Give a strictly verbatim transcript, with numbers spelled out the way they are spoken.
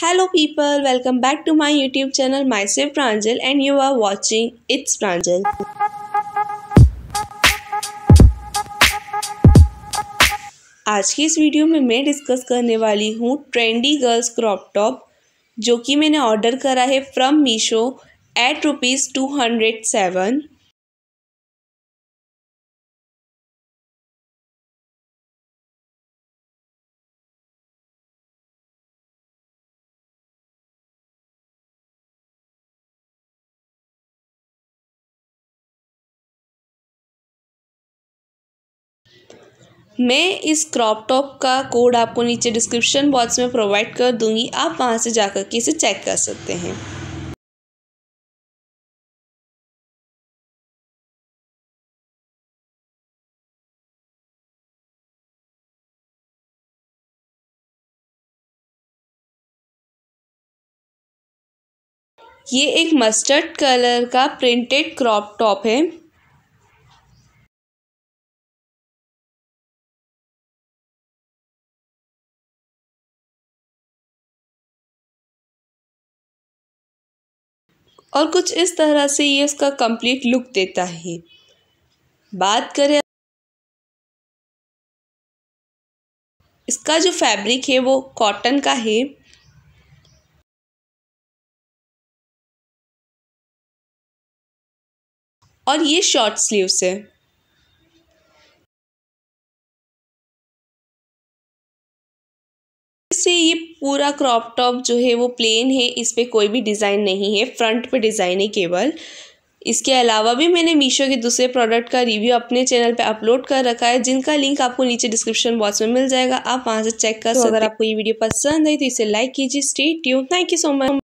Hello people, welcome back to my YouTube channel myself Pranjal and you are watching It's Pranjal. आज की इस video में मैं discuss करने वाली हूँ ट्रेंडी गर्ल्स क्रॉप टॉप जो कि मैंने ऑर्डर करा है from Meesho eight rupees two hundred seven. मैं इस क्रॉप टॉप का कोड आपको नीचे डिस्क्रिप्शन बॉक्स में प्रोवाइड कर दूंगी, आप वहां से जाकर के इसे चेक कर सकते हैं। ये एक मस्टर्ड कलर का प्रिंटेड क्रॉप टॉप है। और कुछ इस तरह से ये उसका कंप्लीट लुक देता है। बात करें इसका जो फैब्रिक है वो कॉटन का है और ये शॉर्ट स्लीव्स है। से ये पूरा क्रॉप टॉप जो है वो प्लेन है, इस पे कोई भी डिज़ाइन नहीं है, फ्रंट पे डिज़ाइन है केवल। इसके अलावा भी मैंने मीशो के दूसरे प्रोडक्ट का रिव्यू अपने चैनल पे अपलोड कर रखा है, जिनका लिंक आपको नीचे डिस्क्रिप्शन बॉक्स में मिल जाएगा, आप वहां से चेक कर सकते हैं। अगर आपको ये वीडियो पसंद आई तो इसे लाइक कीजिए। Stay tuned, thank you so much.